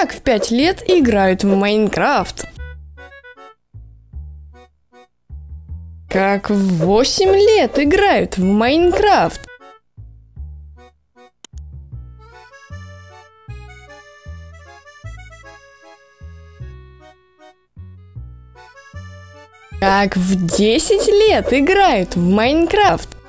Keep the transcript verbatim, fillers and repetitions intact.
Как в пять лет играют в Майнкрафт? Как в восемь лет играют в Майнкрафт? Как в десять лет играют в Майнкрафт?